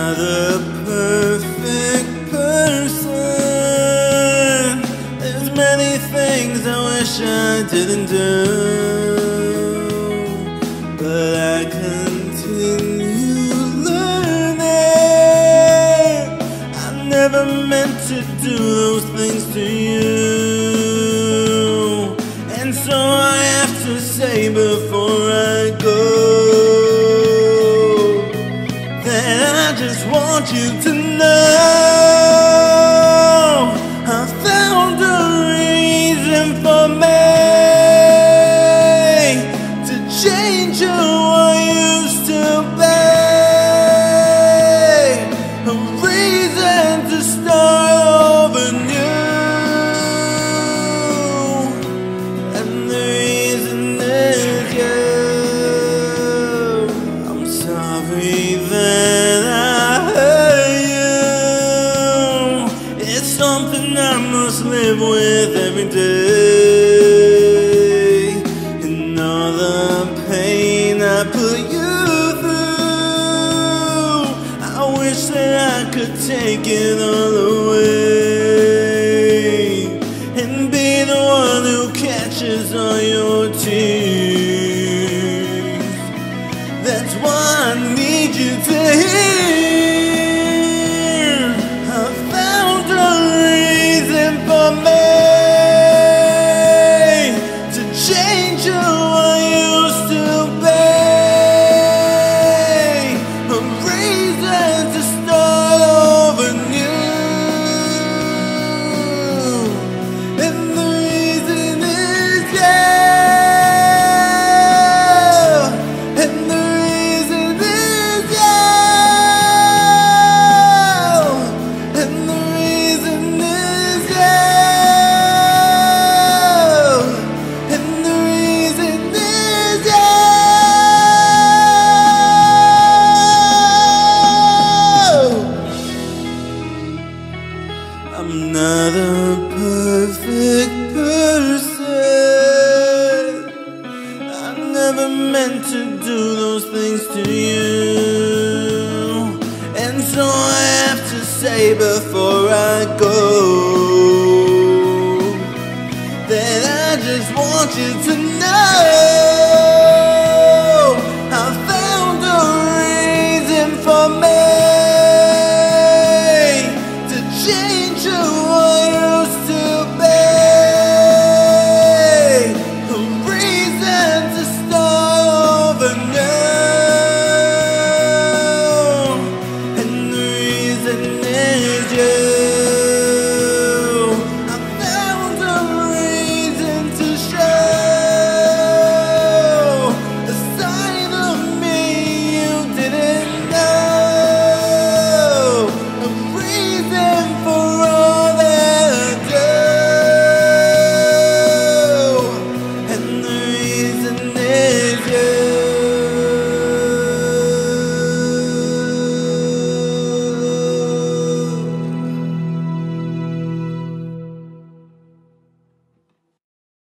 not a perfect person. There's many things I wish I didn't do, but I continue learning. I never meant to do those things to you, and so I have to say before I go that I just want you to know I found a reason for me to change who I used to be, a reason to start over new. And the reason is you. I'm sorry that I hurt you. It's something I must live with every day, and all the pain I put you through, I wish that I could take it all away and be the one who catches all your tears. That's why I need you to hear I found a reason for me to change who I used to be, a reason to start over new. And the reason is you. And the reason is you. And the reason is you. And the reason is you. I'm not a perfect person. I never meant to do those things to you, and so I have to say before I go that I just want you to know